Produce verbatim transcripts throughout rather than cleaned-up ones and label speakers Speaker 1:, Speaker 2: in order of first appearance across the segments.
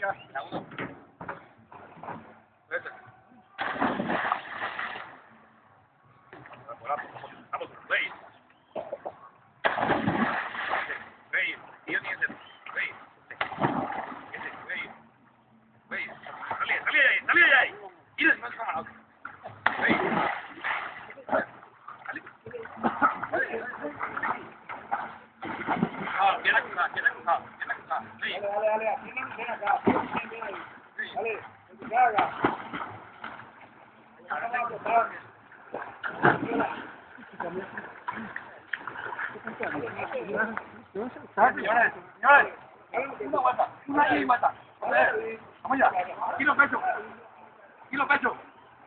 Speaker 1: derecha, la uno. Vete. Vamos, veis. Veis, tío, ni ese. Veis. Ese, veis. Veis. Salí, salí de ahí, salí de ahí. Y no es cámara. Veis. Ah, viene acá, viene acá, viene acá. Veis.
Speaker 2: Dale, dale, dale. Ven acá. Ven, ven ahí. Dale, que te haga. Ahora tengo que estar. Señores, señores, una vuelta, una y vuelta. Vamos ya, aquí los pechos, aquí los pechos.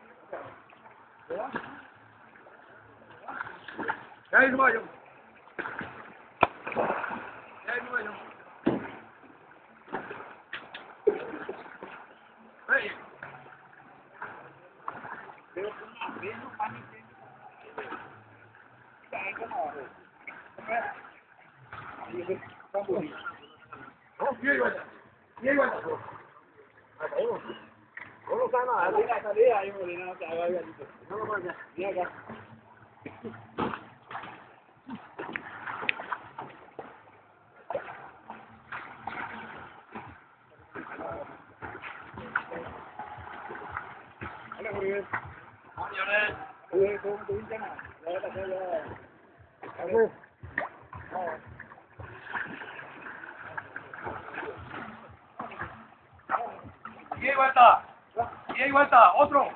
Speaker 2: Ya ahí no vayo. Ya ahí no vayo. Hey. Oh, y ahí vuelta, y ahí vuelta. No lo sabe nada, salida, salida, ahí Molina, no te hagas bien. No lo manches, y acá. Hola, muy bien. Vamos, señores. Oye, ¿cómo te dicen? Ya, ya, ya, ya. Vamos. Vamos. Y ahí vuelta, y ahí vuelta, otro.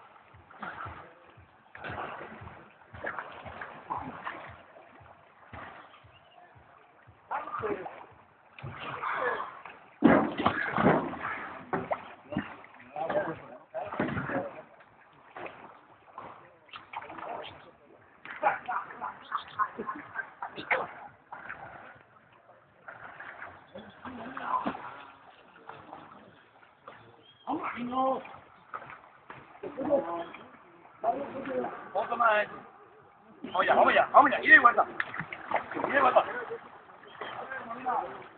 Speaker 2: No. Otro más. Vamos ya, vamos ya, vamos ya, y de vuelta. Y de vuelta.